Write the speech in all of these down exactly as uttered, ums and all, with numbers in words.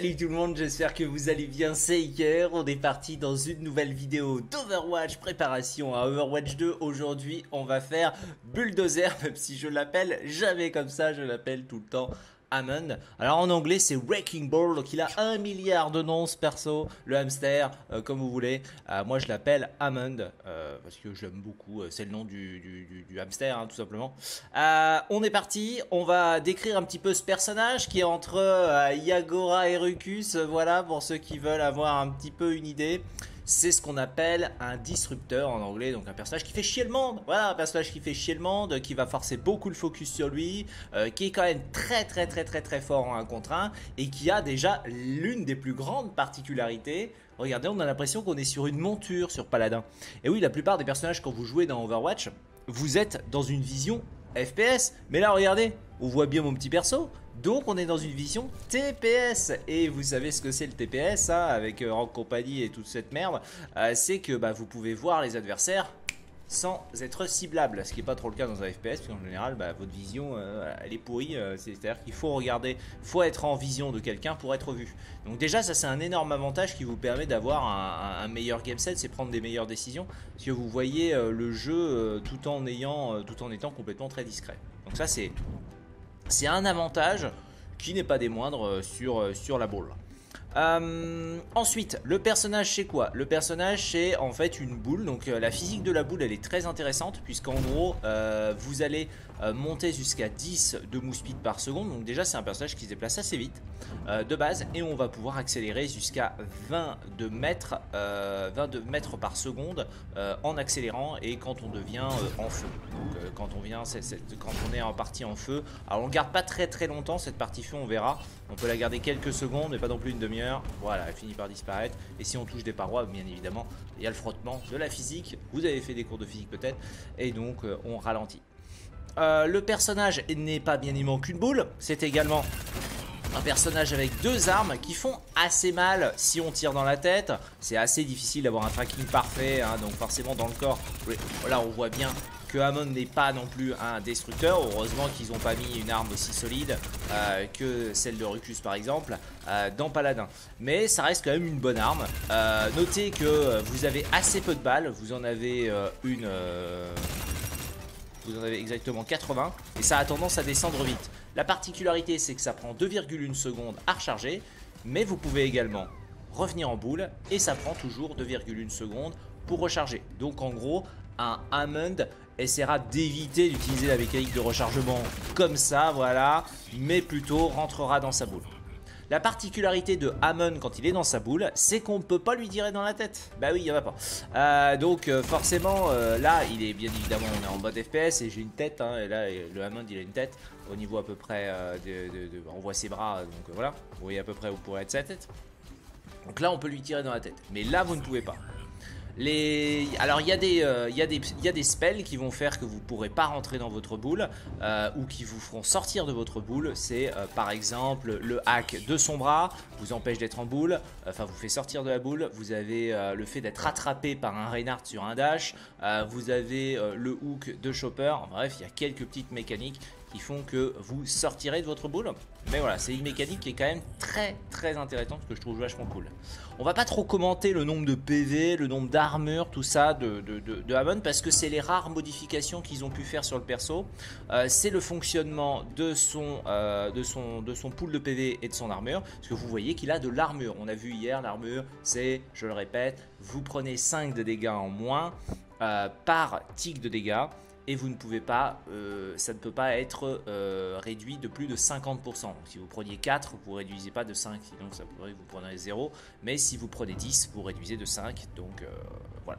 Salut tout le monde, j'espère que vous allez bien, c'est Iker. On est parti dans une nouvelle vidéo d'Overwatch, préparation à Overwatch deux. Aujourd'hui on va faire Bulldozer, même si je l'appelle jamais comme ça, je l'appelle tout le temps Hammond. Alors en anglais c'est Wrecking Ball, donc il a un milliard de noms ce perso, le hamster, euh, comme vous voulez. Euh, moi je l'appelle Hammond, euh, parce que j'aime beaucoup, euh, c'est le nom du, du, du, du hamster hein, tout simplement. Euh, on est parti, on va décrire un petit peu ce personnage qui est entre euh, Yagora et Ruckus, euh, voilà pour ceux qui veulent avoir un petit peu une idée. C'est ce qu'on appelle un disrupteur en anglais, donc un personnage qui fait chier le monde. Voilà, un personnage qui fait chier le monde, qui va forcer beaucoup le focus sur lui, euh, qui est quand même très très très très très fort en un contre un et qui a déjà l'une des plus grandes particularités. Regardez, on a l'impression qu'on est sur une monture sur Paladin. Et oui, la plupart des personnages quand vous jouez dans Overwatch, vous êtes dans une vision F P S. Mais là, regardez, on voit bien mon petit perso. Donc on est dans une vision T P S. Et vous savez ce que c'est le T P S hein, avec euh, Rank Company et toute cette merde, euh, c'est que bah, vous pouvez voir les adversaires sans être ciblable, ce qui n'est pas trop le cas dans un F P S, parce qu'en général bah, votre vision euh, elle est pourrie, euh, c'est-à-dire qu'il faut regarder, il faut être en vision de quelqu'un pour être vu. Donc déjà ça c'est un énorme avantage qui vous permet d'avoir un, un meilleur game set, c'est prendre des meilleures décisions, parce que vous voyez euh, le jeu euh, tout en ayant, euh, tout en étant complètement très discret. Donc ça c'est c'est un avantage qui n'est pas des moindres euh, sur, euh, sur la ball. Euh, ensuite, le personnage c'est quoi? Le personnage c'est en fait une boule, donc euh, la physique de la boule elle est très intéressante puisqu'en gros euh, vous allez euh, monter jusqu'à dix de move speed par seconde, donc déjà c'est un personnage qui se déplace assez vite euh, de base et on va pouvoir accélérer jusqu'à vingt-deux mètres, euh, vingt-deux mètres par seconde euh, en accélérant et quand on devient euh, en feu. Donc euh, quand on vient, c'est, c'est, quand on est en partie en feu, alors on ne garde pas très très longtemps cette partie feu, on verra, on peut la garder quelques secondes mais pas non plus une demi-heure. Voilà, elle finit par disparaître. Et si on touche des parois, bien évidemment, il y a le frottement de la physique. Vous avez fait des cours de physique peut-être. Et donc, euh, on ralentit. Euh, le personnage n'est pas bien aimant qu'une boule. C'est également un personnage avec deux armes qui font assez mal si on tire dans la tête. C'est assez difficile d'avoir un tracking parfait. Hein, donc forcément, dans le corps, là, on voit bien que Hammond n'est pas non plus un destructeur. Heureusement qu'ils n'ont pas mis une arme aussi solide euh, que celle de Ruckus par exemple euh, dans Paladin. Mais ça reste quand même une bonne arme. Euh, notez que vous avez assez peu de balles. Vous en avez euh, une... Euh, vous en avez exactement quatre-vingts. Et ça a tendance à descendre vite. La particularité c'est que ça prend deux virgule un secondes à recharger. Mais vous pouvez également revenir en boule. Et ça prend toujours deux virgule un secondes pour recharger. Donc en gros, un Hammond essaiera d'éviter d'utiliser la mécanique de rechargement comme ça, voilà, mais plutôt rentrera dans sa boule. La particularité de Hammond quand il est dans sa boule, c'est qu'on ne peut pas lui tirer dans la tête. Bah oui, il n'y en a pas. Euh, donc euh, forcément, euh, là, il est bien évidemment, on est en mode F P S et j'ai une tête. Hein, et là, le Hammond, il a une tête au niveau à peu près, euh, de, de, de, on voit ses bras, donc euh, voilà. Vous voyez à peu près où pourrait être sa tête. Donc là, on peut lui tirer dans la tête. Mais là, vous ne pouvez pas. Les... Alors il y, euh, y, y a des spells qui vont faire que vous ne pourrez pas rentrer dans votre boule euh, ou qui vous feront sortir de votre boule. C'est euh, par exemple le hack de son bras vous empêche d'être en boule, enfin vous fait sortir de la boule. Vous avez euh, le fait d'être rattrapé par un Reinhardt sur un dash, euh, vous avez euh, le hook de Chopper. En bref, il y a quelques petites mécaniques qui font que vous sortirez de votre boule. Mais voilà, c'est une mécanique qui est quand même très très intéressante, que je trouve vachement cool. On va pas trop commenter le nombre de P V, le nombre d'armures, tout ça de, de, de, de Hammond, parce que c'est les rares modifications qu'ils ont pu faire sur le perso. Euh, c'est le fonctionnement de son, euh, de, son, de son pool de P V et de son armure, parce que vous voyez qu'il a de l'armure. On a vu hier, l'armure, c'est, je le répète, vous prenez cinq de dégâts en moins euh, par tick de dégâts. Et vous ne pouvez pas, euh, ça ne peut pas être euh, réduit de plus de cinquante pour cent. Donc, si vous preniez quatre, vous ne réduisez pas de cinq, sinon ça pourrait vous prendre zéro. Mais si vous prenez dix, vous réduisez de cinq. Donc euh, voilà.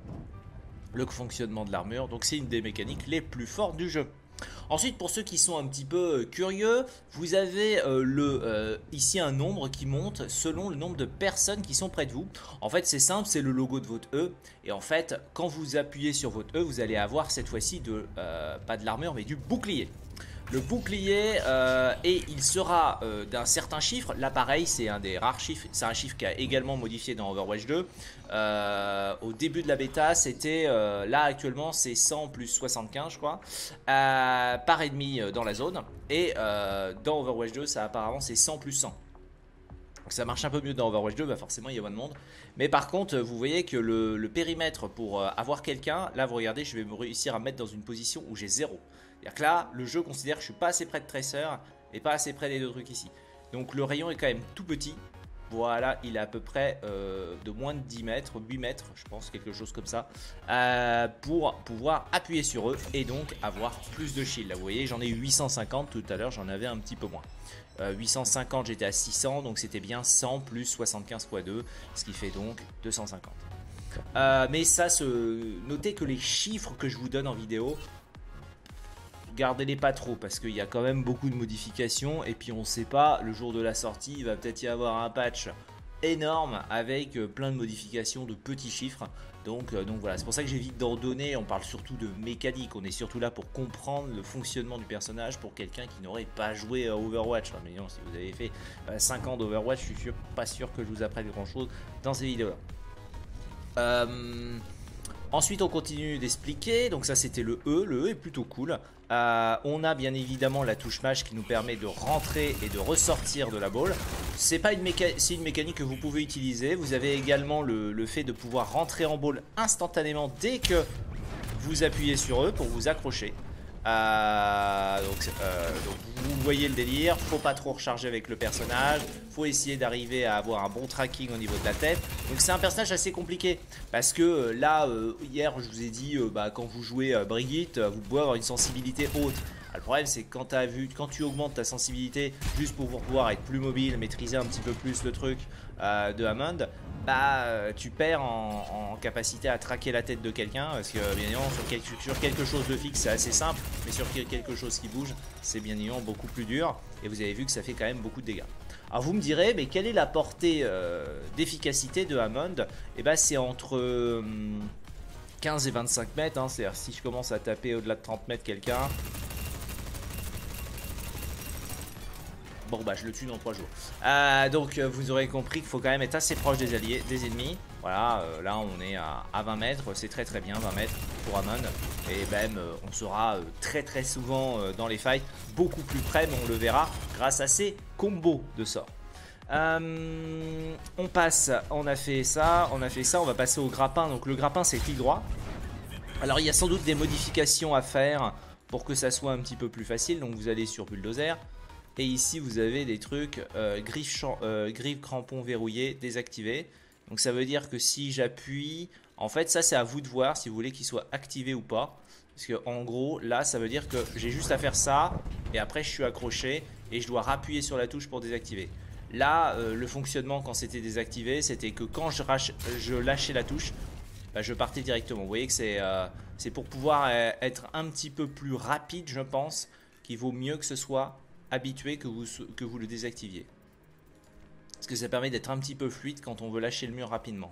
Le fonctionnement de l'armure, donc c'est une des mécaniques les plus fortes du jeu. Ensuite, pour ceux qui sont un petit peu curieux, vous avez euh, le, euh, ici un nombre qui monte selon le nombre de personnes qui sont près de vous. En fait, c'est simple, c'est le logo de votre E. Et en fait, quand vous appuyez sur votre E, vous allez avoir cette fois-ci de, euh, pas de l'armure, mais du bouclier. Le bouclier, euh, et il sera euh, d'un certain chiffre. Là pareil, c'est un des rares chiffres. C'est un chiffre qui a également modifié dans Overwatch deux. Euh, au début de la bêta, c'était, euh, là actuellement c'est cent plus soixante-quinze je crois, euh, par ennemi dans la zone. Et euh, dans Overwatch deux, ça apparemment c'est cent plus cent. Ça marche un peu mieux dans Overwatch deux, bah forcément il y a moins de monde. Mais par contre, vous voyez que le, le périmètre pour euh, avoir quelqu'un, là vous regardez, je vais me réussir à me mettre dans une position où j'ai zéro. C'est-à-dire que là, le jeu considère que je suis pas assez près de Tracer et pas assez près des deux trucs ici. Donc le rayon est quand même tout petit. Voilà, il est à peu près euh, de moins de dix mètres, huit mètres, je pense, quelque chose comme ça, euh, pour pouvoir appuyer sur eux et donc avoir plus de shield. Là, vous voyez, j'en ai eu huit cent cinquante, tout à l'heure, j'en avais un petit peu moins. Euh, huit cent cinquante, j'étais à six cents, donc c'était bien cent plus soixante-quinze fois deux, ce qui fait donc deux cent cinquante. Euh, mais ça, se... notez que les chiffres que je vous donne en vidéo, gardez-les pas trop parce qu'il y a quand même beaucoup de modifications et puis on sait pas, le jour de la sortie il va peut-être y avoir un patch énorme avec plein de modifications de petits chiffres, donc, euh, donc voilà, c'est pour ça que j'évite d'en donner. On parle surtout de mécanique, on est surtout là pour comprendre le fonctionnement du personnage pour quelqu'un qui n'aurait pas joué à Overwatch. Enfin, mais non, si vous avez fait euh, cinq ans d'Overwatch, je suis sûr, pas sûr que je vous apprenne grand chose dans ces vidéos là. euh... Ensuite on continue d'expliquer, donc ça c'était le E, le E est plutôt cool. Euh, on a bien évidemment la touche mâche qui nous permet de rentrer et de ressortir de la ball. C'est pas une, méca une mécanique que vous pouvez utiliser. Vous avez également le, le fait de pouvoir rentrer en ball instantanément dès que vous appuyez sur eux pour vous accrocher. Euh, donc, euh, donc vous voyez le délire, faut pas trop recharger avec le personnage, faut essayer d'arriver à avoir un bon tracking au niveau de la tête. Donc c'est un personnage assez compliqué parce que euh, là euh, hier je vous ai dit euh, bah, quand vous jouez euh, Brigitte, vous pouvez avoir une sensibilité haute. Le problème c'est que quand, as vu, quand tu augmentes ta sensibilité juste pour pouvoir être plus mobile, maîtriser un petit peu plus le truc euh, de Hammond, bah tu perds en, en capacité à traquer la tête de quelqu'un, parce que bien évidemment sur quelque, sur quelque chose de fixe c'est assez simple, mais sur quelque chose qui bouge c'est bien évidemment beaucoup plus dur, et vous avez vu que ça fait quand même beaucoup de dégâts. Alors vous me direz, mais quelle est la portée euh, d'efficacité de Hammond? Et bah c'est entre euh, quinze et vingt-cinq mètres, hein. C'est-à-dire si je commence à taper au-delà de trente mètres quelqu'un, bon bah je le tue dans trois jours. Euh, donc euh, vous aurez compris qu'il faut quand même être assez proche des alliés, des ennemis. Voilà, euh, là on est à, à vingt mètres, c'est très très bien, vingt mètres pour Hammond. Et même euh, on sera euh, très très souvent euh, dans les fights, beaucoup plus près, mais on le verra grâce à ces combos de sorts. Euh, on passe, on a fait ça, on a fait ça, on va passer au grappin. Donc le grappin c'est clic droit. Alors il y a sans doute des modifications à faire pour que ça soit un petit peu plus facile. Donc vous allez sur Bulldozer. Et ici vous avez des trucs euh, griffe, euh, griffe crampon verrouillé désactivé. Donc ça veut dire que si j'appuie, en fait ça c'est à vous de voir si vous voulez qu'il soit activé ou pas. Parce que en gros là ça veut dire que j'ai juste à faire ça et après je suis accroché et je dois rappuyer sur la touche pour désactiver. Là euh, le fonctionnement quand c'était désactivé c'était que quand je, je lâchais la touche, bah, je partais directement. Vous voyez que c'est euh, c'est pour pouvoir euh, être un petit peu plus rapide, je pense qu'il vaut mieux que ce soit habitué que vous, que vous le désactiviez. Parce que ça permet d'être un petit peu fluide quand on veut lâcher le mur rapidement.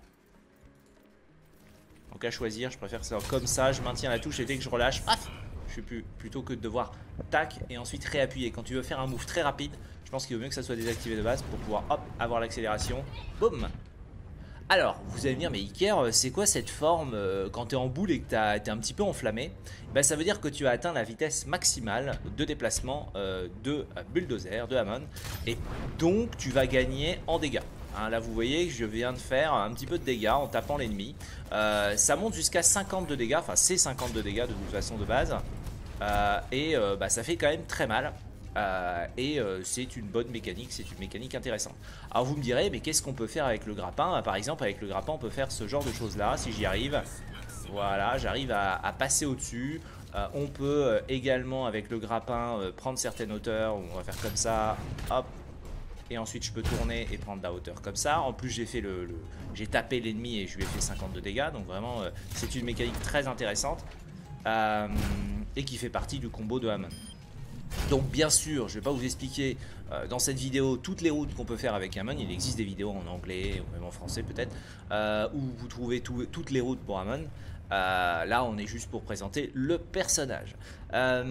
Donc à choisir, je préfère ça comme ça, je maintiens la touche et dès que je relâche, paf, je suis plus, plutôt que de devoir tac et ensuite réappuyer. Quand tu veux faire un move très rapide, je pense qu'il vaut mieux que ça soit désactivé de base pour pouvoir hop, avoir l'accélération. Boum. Alors, vous allez me dire, mais Iker, c'est quoi cette forme euh, quand tu es en boule et que tu es un petit peu enflammé? Ben, ça veut dire que tu as atteint la vitesse maximale de déplacement euh, de Bulldozer, de Hammond, et donc tu vas gagner en dégâts. Hein, là, vous voyez que je viens de faire un petit peu de dégâts en tapant l'ennemi. Euh, ça monte jusqu'à cinquante de dégâts, enfin c'est cinquante de dégâts de toute façon de base, euh, et euh, bah, ça fait quand même très mal. Euh, et euh, c'est une bonne mécanique, c'est une mécanique intéressante. Alors vous me direz, mais qu'est-ce qu'on peut faire avec le grappin? Par exemple, avec le grappin, on peut faire ce genre de choses là, si j'y arrive. Voilà, j'arrive à, à passer au-dessus. Euh, on peut euh, également, avec le grappin, euh, prendre certaines hauteurs. On va faire comme ça, hop. Et ensuite, je peux tourner et prendre la hauteur comme ça. En plus, j'ai fait le, le j'ai tapé l'ennemi et je lui ai fait cinquante de dégâts. Donc vraiment, euh, c'est une mécanique très intéressante euh, et qui fait partie du combo de Hammond. Donc bien sûr, je ne vais pas vous expliquer euh, dans cette vidéo toutes les routes qu'on peut faire avec Hammond. Il existe des vidéos en anglais ou même en français peut-être euh, où vous trouvez tout, toutes les routes pour Hammond. Euh, là on est juste pour présenter le personnage. Euh,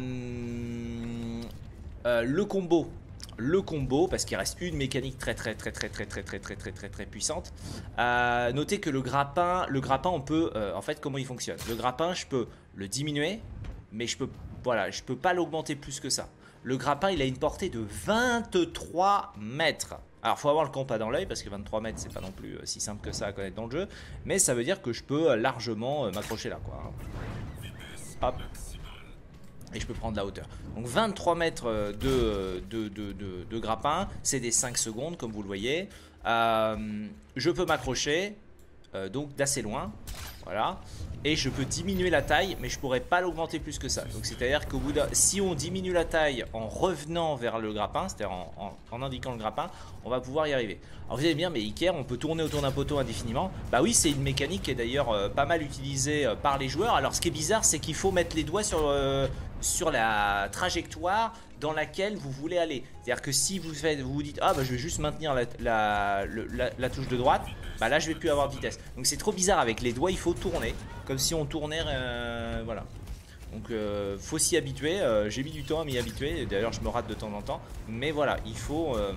euh, le combo. Le combo, parce qu'il reste une mécanique très très très très très très très très très très très puissante. Euh, notez que le grappin, le grappin on peut, euh, en fait comment il fonctionne. Le grappin je peux le diminuer, mais je peux Voilà, je peux pas l'augmenter plus que ça. le grappin il a une portée de vingt-trois mètres. Alors faut avoir le compas dans l'œil parce que vingt-trois mètres c'est pas non plus si simple que ça à connaître dans le jeu. Mais ça veut dire que je peux largement m'accrocher là quoi. Hop. Et je peux prendre la hauteur. Donc vingt-trois mètres de, de, de, de, de grappin, c'est des cinq secondes comme vous le voyez. Euh, je peux m'accrocher euh, donc d'assez loin. Voilà. Et je peux diminuer la taille, mais je pourrais pas l'augmenter plus que ça. Donc c'est-à-dire qu'au bout d'un, si on diminue la taille en revenant vers le grappin, c'est-à-dire en, en, en indiquant le grappin, on va pouvoir y arriver. Alors vous allez bien, mais Iker, on peut tourner autour d'un poteau indéfiniment. Bah oui, c'est une mécanique qui est d'ailleurs euh, pas mal utilisée euh, par les joueurs. Alors ce qui est bizarre, c'est qu'il faut mettre les doigts sur, euh, sur la trajectoire dans laquelle vous voulez aller. C'est-à-dire que si vous, faites, vous vous dites, ah bah je vais juste maintenir la, la, la, la touche de droite, bah là je vais plus avoir de vitesse. Donc c'est trop bizarre, avec les doigts il faut tourner, comme si on tournait, euh, voilà. Donc euh, faut s'y habituer, euh, j'ai mis du temps à m'y habituer, d'ailleurs je me rate de temps en temps. Mais voilà, il faut, euh,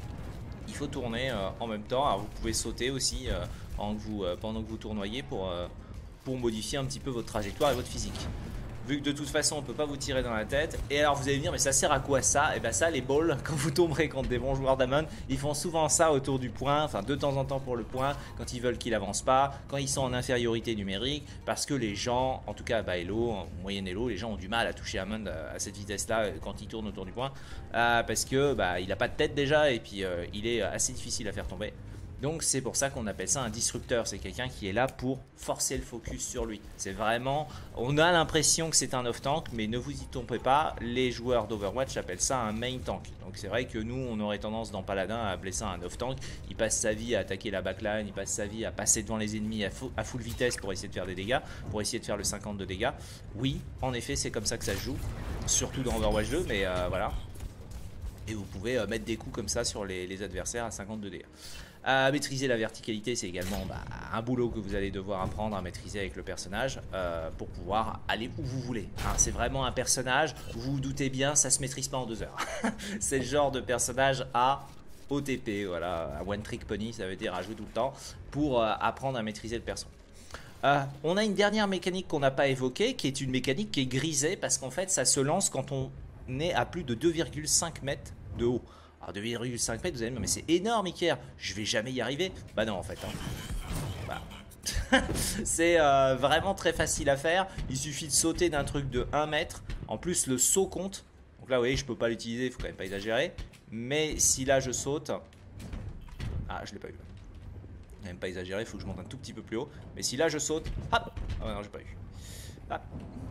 il faut tourner euh, en même temps. Alors vous pouvez sauter aussi euh, pendant, que vous, euh, pendant que vous tournoyez pour, euh, pour modifier un petit peu votre trajectoire et votre physique. Vu que de toute façon on peut pas vous tirer dans la tête. Et alors vous allez me dire mais ça sert à quoi ça? Et bien ça, les balls, quand vous tomberez contre des bons joueurs d'Amon, ils font souvent ça autour du point. Enfin de temps en temps pour le point, quand ils veulent qu'il avance pas, quand ils sont en infériorité numérique. Parce que les gens, en tout cas bas elo, en moyenne elo, les gens ont du mal à toucher Amon à cette vitesse là quand il tourne autour du point. euh, Parce que bah, il a pas de tête déjà. Et puis euh, il est assez difficile à faire tomber. Donc c'est pour ça qu'on appelle ça un disrupteur. C'est quelqu'un qui est là pour forcer le focus sur lui. C'est vraiment, on a l'impression que c'est un off-tank, mais ne vous y trompez pas, les joueurs d'Overwatch appellent ça un main tank. Donc c'est vrai que nous on aurait tendance dans Paladin à appeler ça un off-tank. Il passe sa vie à attaquer la backline, il passe sa vie à passer devant les ennemis à, à full vitesse pour essayer de faire des dégâts, pour essayer de faire le cinquante de dégâts. Oui, en effet c'est comme ça que ça se joue, surtout dans Overwatch deux, mais euh, voilà. Et vous pouvez euh, mettre des coups comme ça sur les, les adversaires à cinquante de dégâts. À maîtriser la verticalité, c'est également bah, un boulot que vous allez devoir apprendre à maîtriser avec le personnage euh, pour pouvoir aller où vous voulez. Hein, c'est vraiment un personnage, vous vous doutez bien, ça se maîtrise pas en deux heures. C'est le genre de personnage à O T P, voilà, à One Trick Pony, ça veut dire à jouer tout le temps pour euh, apprendre à maîtriser le perso. Euh, on a une dernière mécanique qu'on n'a pas évoquée, qui est une mécanique qui est grisée parce qu'en fait ça se lance quand on est à plus de deux virgule cinq mètres de haut. Alors deux virgule cinq mètres, vous allez me dire mais c'est énorme Iker, je vais jamais y arriver. Bah non en fait hein. Bah. C'est euh, vraiment très facile à faire. Il suffit de sauter d'un truc de un mètre. En plus le saut compte. Donc là vous voyez je peux pas l'utiliser, il faut quand même pas exagérer. Mais si là je saute, ah je l'ai pas eu, même pas exagéré, il faut que je monte un tout petit peu plus haut. Mais si là je saute, hop, ah non j'ai pas eu, hop.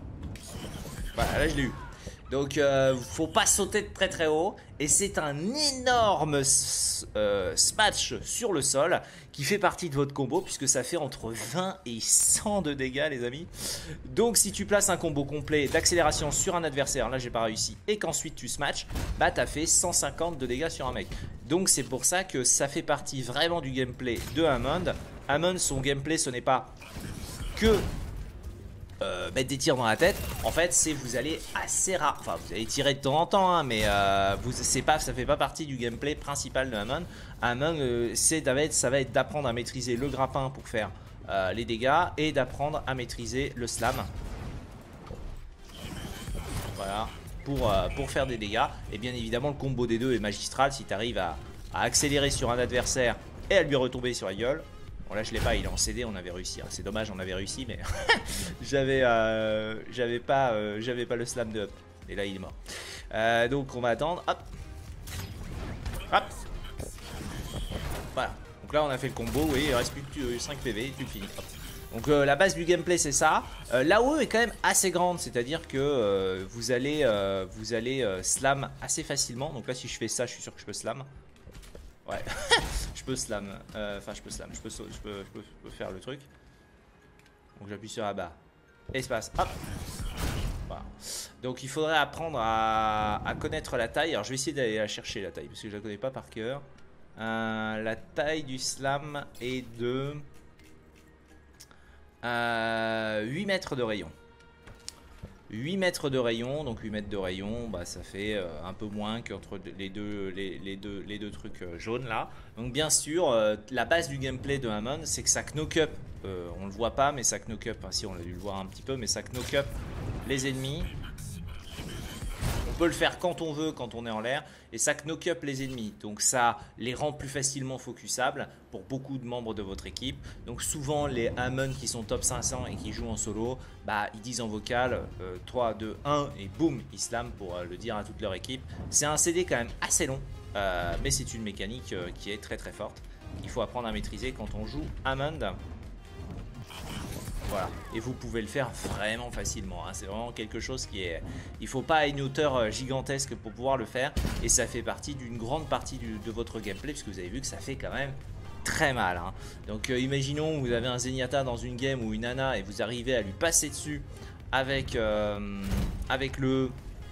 Voilà là je l'ai eu. Donc euh, faut pas sauter de très très haut. Et c'est un énorme euh, smash sur le sol qui fait partie de votre combo, puisque ça fait entre vingt et cent de dégâts les amis. Donc si tu places un combo complet d'accélération sur un adversaire, là j'ai pas réussi, et qu'ensuite tu smash, bah t'as fait cent cinquante de dégâts sur un mec. Donc c'est pour ça que ça fait partie vraiment du gameplay de Hammond. Hammond, son gameplay ce n'est pas que Euh, mettre des tirs dans la tête. En fait c'est vous allez assez rare, enfin vous allez tirer de temps en temps hein, mais euh, vous, c'est pas, ça fait pas partie du gameplay principal de Hammond. Hammond euh, c'est ça va être d'apprendre à maîtriser le grappin pour faire euh, les dégâts et d'apprendre à maîtriser le slam, voilà, pour, euh, pour faire des dégâts. Et bien évidemment le combo des deux est magistral si tu arrives à, à accélérer sur un adversaire et à lui retomber sur la gueule. Bon là je l'ai pas, il est en C D, on avait réussi, c'est dommage on avait réussi mais j'avais euh, j'avais pas, euh, j'avais pas le slam de up. Et là il est mort. euh, Donc on va attendre, hop hop. Voilà, donc là on a fait le combo, oui il reste plus que cinq P V et tu le finis. Hop. Donc euh, la base du gameplay c'est ça. euh, L'A O E est quand même assez grande, c'est à dire que euh, vous allez, euh, vous allez euh, slam assez facilement. Donc là si je fais ça je suis sûr que je peux slam. Ouais, je peux slam, euh, enfin je peux slam, je peux, je, peux, je, peux, je peux faire le truc. Donc j'appuie sur la barre, espace, hop. Voilà. Donc il faudrait apprendre à, à connaître la taille. Alors je vais essayer d'aller la chercher la taille, parce que je la connais pas par cœur. euh, La taille du slam est de euh, huit mètres de rayon. huit mètres de rayon, donc huit mètres de rayon, bah, ça fait euh, un peu moins qu'entre les deux, les, les, deux, les deux trucs euh, jaunes là. Donc bien sûr, euh, la base du gameplay de Hammond, c'est que ça knock up, euh, on le voit pas, mais ça knock up, hein, si on a dû le voir un petit peu, mais ça knock up les ennemis. peut le faire quand on veut, quand on est en l'air, et ça knock up les ennemis. Donc ça les rend plus facilement focusables pour beaucoup de membres de votre équipe. Donc souvent les Hammond qui sont top cinq cents et qui jouent en solo, bah, ils disent en vocal euh, trois, deux, un et boum, ils slam pour euh, le dire à toute leur équipe. C'est un C D quand même assez long, euh, mais c'est une mécanique euh, qui est très très forte. Il faut apprendre à maîtriser quand on joue Hammond. Voilà, et vous pouvez le faire vraiment facilement, hein. C'est vraiment quelque chose qui est... Il ne faut pas une hauteur gigantesque pour pouvoir le faire, et ça fait partie d'une grande partie du, de votre gameplay, puisque vous avez vu que ça fait quand même très mal, hein. Donc euh, imaginons vous avez un Zenyatta dans une game ou une Ana, et vous arrivez à lui passer dessus avec, euh, avec le...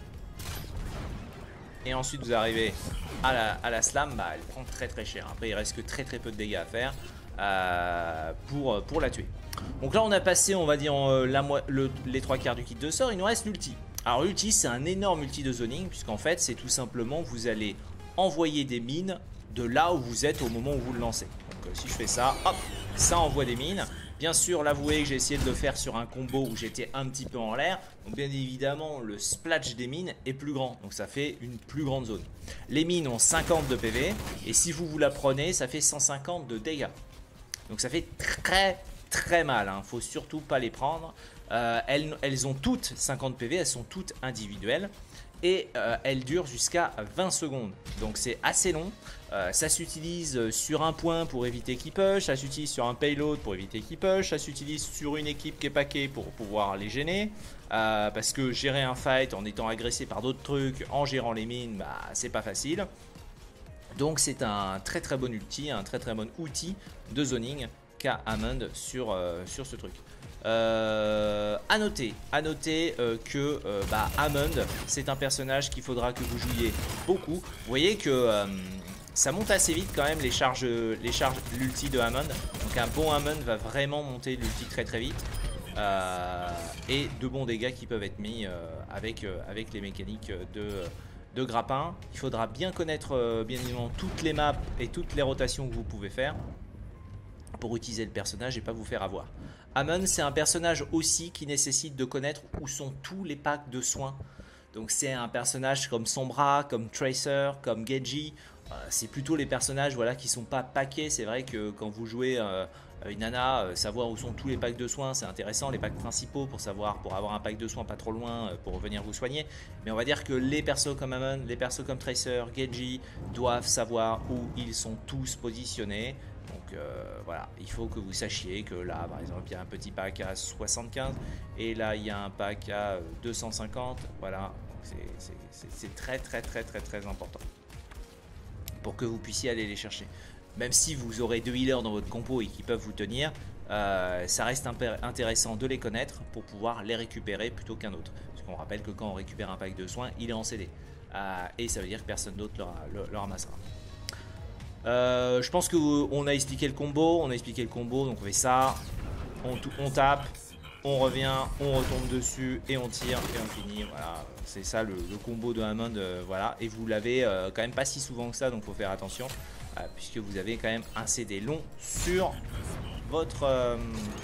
Et ensuite vous arrivez à la, à la slam, bah, elle prend très très cher. Après il reste que très très peu de dégâts à faire euh, pour, pour la tuer. Donc là on a passé, on va dire, euh, la le, les trois quarts du kit de sort. Il nous reste l'ulti. Alors l'ulti c'est un énorme ulti de zoning, puisqu'en fait c'est tout simplement vous allez envoyer des mines de là où vous êtes au moment où vous le lancez. Donc euh, si je fais ça, hop, ça envoie des mines. Bien sûr, là vous voyez que j'ai essayé de le faire sur un combo où j'étais un petit peu en l'air. Donc bien évidemment le splash des mines est plus grand, donc ça fait une plus grande zone. Les mines ont cinquante de P V, et si vous vous la prenez ça fait cent cinquante de dégâts. Donc ça fait très très mal, hein. Faut surtout pas les prendre. Euh, elles, elles ont toutes cinquante P V, elles sont toutes individuelles. Et euh, elles durent jusqu'à vingt secondes. Donc c'est assez long. Euh, ça s'utilise sur un point pour éviter qu'il push. Ça s'utilise sur un payload pour éviter qu'il push. Ça s'utilise sur une équipe qui est paquée pour pouvoir les gêner. Euh, parce que gérer un fight en étant agressé par d'autres trucs, en gérant les mines, bah, c'est pas facile. Donc c'est un très très bon ulti, un très très bon outil de zoning qu'a Hammond sur, euh, sur ce truc. Euh, à noter, à noter euh, que euh, bah, Hammond, c'est un personnage qu'il faudra que vous jouiez beaucoup. Vous voyez que euh, ça monte assez vite quand même les charges, les charges l'ulti de Hammond. Donc un bon Hammond va vraiment monter l'ulti très très vite. Euh, et de bons dégâts qui peuvent être mis euh, avec, euh, avec les mécaniques de... de grappin. Il faudra bien connaître euh, bien évidemment toutes les maps et toutes les rotations que vous pouvez faire pour utiliser le personnage et pas vous faire avoir. Hammond c'est un personnage aussi qui nécessite de connaître où sont tous les packs de soins. Donc c'est un personnage comme Sombra, comme Tracer, comme Genji. Euh, c'est plutôt les personnages voilà, qui sont pas packés. C'est vrai que quand vous jouez euh, une Ana, euh, savoir où sont tous les packs de soins, c'est intéressant. Les packs principaux pour savoir, pour avoir un pack de soins pas trop loin euh, pour venir vous soigner. Mais on va dire que les persos comme Hammond, les persos comme Tracer, Genji doivent savoir où ils sont tous positionnés. Donc euh, voilà, il faut que vous sachiez que là par exemple il y a un petit pack à soixante-quinze et là il y a un pack à deux cent cinquante. Voilà, c'est très très très très très important pour que vous puissiez aller les chercher. Même si vous aurez deux healers dans votre compo et qui peuvent vous tenir, euh, ça reste intéressant de les connaître pour pouvoir les récupérer plutôt qu'un autre. Parce qu'on rappelle que quand on récupère un pack de soins, il est en C D. Euh, et ça veut dire que personne d'autre le, le, le ramassera. Euh, je pense qu'on a expliqué le combo, on a expliqué le combo, donc on fait ça, on, on tape, on revient, on retombe dessus et on tire et on finit. Voilà, c'est ça le, le combo de Hammond, euh, voilà. Et vous l'avez euh, quand même pas si souvent que ça, donc faut faire attention, euh, puisque vous avez quand même un C D long sur votre... Euh...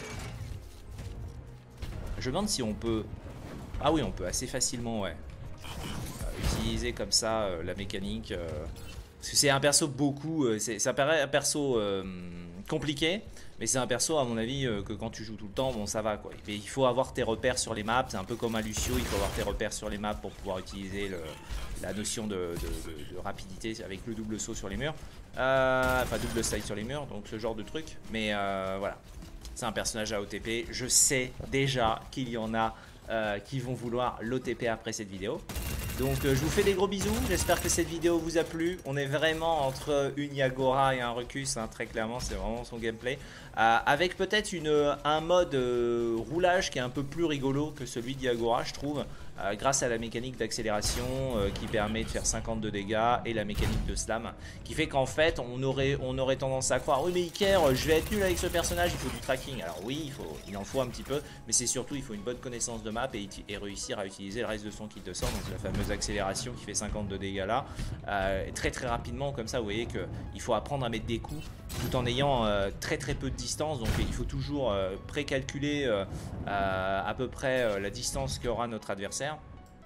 Je me demande si on peut... Ah oui, on peut assez facilement, ouais. Euh, utiliser comme ça euh, la mécanique... Euh... Parce que c'est un perso beaucoup, euh, ça paraît un perso euh, compliqué, mais c'est un perso à mon avis euh, que quand tu joues tout le temps, bon ça va quoi. Et il faut avoir tes repères sur les maps, c'est un peu comme un Lucio, il faut avoir tes repères sur les maps pour pouvoir utiliser le, la notion de, de, de, de rapidité avec le double saut sur les murs. Euh, enfin double slide sur les murs, donc ce genre de truc. Mais euh, voilà, c'est un personnage à O T P, je sais déjà qu'il y en a euh, qui vont vouloir l'O T P après cette vidéo. Donc euh, je vous fais des gros bisous, j'espère que cette vidéo vous a plu. On est vraiment entre une Yagora et un Ruckus, hein, très clairement, c'est vraiment son gameplay. Euh, avec peut-être un mode euh, roulage qui est un peu plus rigolo que celui de Yagora, je trouve. Euh, grâce à la mécanique d'accélération euh, qui permet de faire cinquante de dégâts et la mécanique de slam qui fait qu'en fait on aurait, on aurait tendance à croire oui mais Iker je vais être nul avec ce personnage, il faut du tracking. Alors oui il, faut, il en faut un petit peu, mais c'est surtout il faut une bonne connaissance de map et, et réussir à utiliser le reste de son kit de sort, donc la fameuse accélération qui fait cinquante de dégâts là, euh, très très rapidement comme ça. Vous voyez qu'il faut apprendre à mettre des coups tout en ayant euh, très très peu de distance, donc il faut toujours euh, précalculer euh, à, à peu près euh, la distance qu'aura notre adversaire.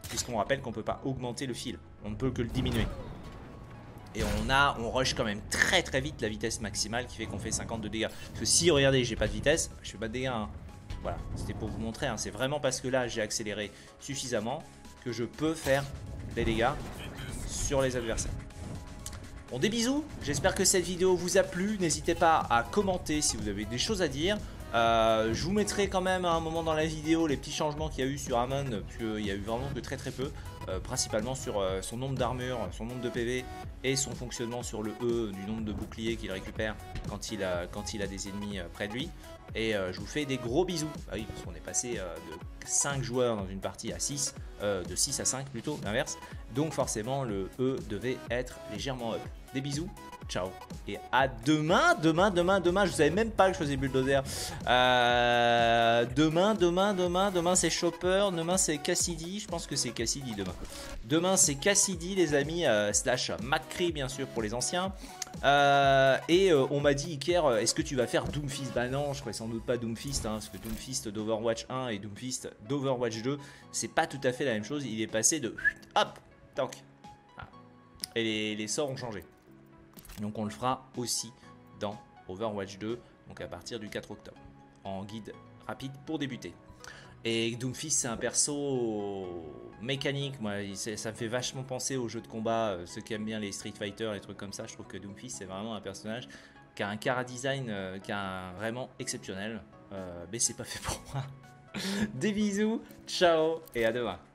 puisqu'on rappelle qu'on ne peut pas augmenter le fil, on ne peut que le diminuer. Et on a, on rush quand même très très vite la vitesse maximale qui fait qu'on fait cinquante de dégâts. Parce que si, regardez, j'ai pas de vitesse, je fais pas de dégâts. Hein. Voilà, c'était pour vous montrer. Hein. C'est vraiment parce que là, j'ai accéléré suffisamment que je peux faire des dégâts sur les adversaires. Bon, des bisous. J'espère que cette vidéo vous a plu. N'hésitez pas à commenter si vous avez des choses à dire. Euh, je vous mettrai quand même à un moment dans la vidéo les petits changements qu'il y a eu sur Amon, puisqu'il y a eu vraiment que très très peu, euh, principalement sur euh, son nombre d'armure, son nombre de P V et son fonctionnement sur le E du nombre de boucliers qu'il récupère quand il, a, quand il a des ennemis euh, près de lui. Et euh, je vous fais des gros bisous. Ah oui, parce qu'on est passé euh, de cinq joueurs dans une partie à six, euh, de six à cinq plutôt, l'inverse. Donc forcément le E devait être légèrement up. Des bisous. Ciao et à demain, demain, demain, demain. Je savais même pas que je faisais Bulldozer. Euh, demain, demain, demain, demain c'est Chopper, demain c'est Cassidy. Je pense que c'est Cassidy demain. Demain c'est Cassidy les amis, euh, slash McCree bien sûr pour les anciens. Euh, et euh, on m'a dit Iker, est-ce que tu vas faire Doomfist? Bah non, je ferai sans doute pas Doomfist, hein, parce que Doomfist d'Overwatch un et Doomfist d'Overwatch deux, c'est pas tout à fait la même chose. Il est passé de hop, tank. Ah. Et les, les sorts ont changé. Donc on le fera aussi dans Overwatch deux, donc à partir du quatre octobre, en guide rapide pour débuter. Et Doomfist c'est un perso mécanique, moi ça me fait vachement penser aux jeux de combat, ceux qui aiment bien les Street Fighter, les trucs comme ça. Je trouve que Doomfist c'est vraiment un personnage qui a un chara design euh, qui a un, vraiment exceptionnel, euh, mais c'est pas fait pour moi. Des bisous, ciao et à demain.